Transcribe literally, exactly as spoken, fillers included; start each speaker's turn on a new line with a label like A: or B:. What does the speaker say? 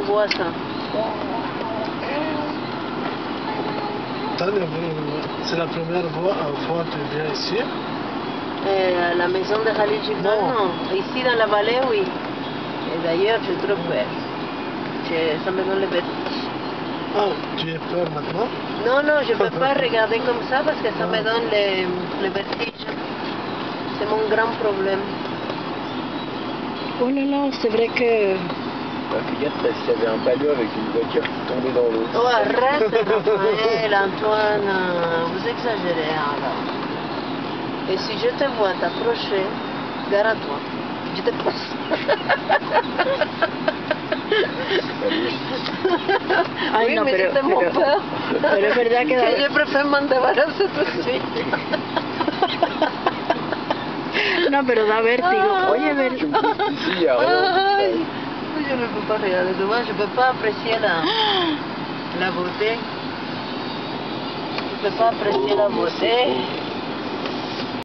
A: bois, ça.
B: C'est la première fois que tu viens ici?
A: Euh, la maison de Khalil Gibran, non. non. Ici, dans la vallée, oui. Et d'ailleurs, j'ai trop peur. Ça me donne le vertige.
B: Ah, tu es peur maintenant?
A: Non, non, je ne peux pas regarder comme ça parce que ça me donne le, le vertige. C'est mon grand problème.
C: Oh là là, c'est vrai que...
D: Bah, fais gaffe parce qu'il y avait un ballot avec une voiture qui tombait dans l'eau.
A: Oh, arrête, Raphaël, Antoine, vous exagérez là. Et si je te vois t'approcher, gare à toi, je te pousse.
C: Ay,
A: oui,
C: no,
A: mais
C: pero,
A: c'est mon
C: pero,
A: peur.
C: pero es verdad que...
A: que je préfère m'en débarrasser tout de suite.
C: No, pero da vértigo. Oye, ver...
D: Ici, il y a rien.
A: Je ne peux pas regarder devant, je ne peux pas apprécier la, la beauté. Je ne peux pas apprécier la beauté.